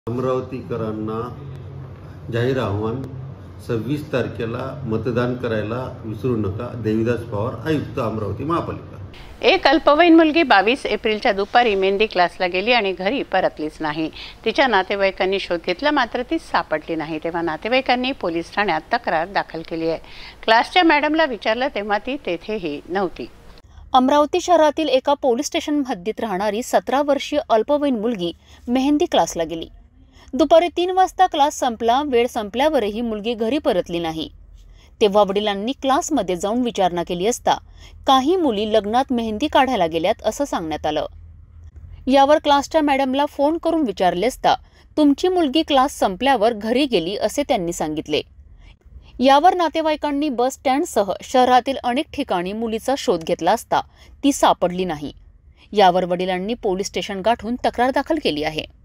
अमरावतीकरांना जाहीर आव्हान 26 तारखेला मतदान करायला विसरू नका. देवीदास पवार, आयुक्त, अमरावती महापालिका. एक अल्पवयीन मुलगी 22 एप्रिलच्या दुपारी मेहंदी क्लासला गेली आणि घरी परतलीच नाही. तिच्या नातेवाईकांनी शोध घेतला, मात्र ती सापडली नाही. तेव्हा नातेवाईकांनी पोलीस ठाण्यात तक्रार दाखल केली आहे. क्लासच्या मॅडमला विचारलं तेव्हा ती तेथेही नव्हती. अमरावती शहरातील एका पोलीस स्टेशन हद्दीत राहणारी 17 वर्षीय अल्पवयीन मुलगी मेहंदी क्लासला गेली. दुपारी 3 वाजता क्लास संपला. वेळ संपल्यावरही मुलगी घरी परतली नाही. तेव्हा वडिलांनी क्लासमध्ये जाऊन विचारणा केली असता काही मुली लग्नात मेहंदी काढायला गेल्यात असं सांगण्यात आलं. यावर क्लासच्या मॅडमला फोन करून विचारले असता तुमची मुलगी क्लास संपल्यावर घरी गेली असे त्यांनी सांगितले. यावर नातेवाईकांनी बस स्टँडसह शहरातील अनेक ठिकाणी मुलीचा शोध घेतला असता ती सापडली नाही. यावर वडिलांनी पोलीस स्टेशन गाठून तक्रार दाखल केली आहे.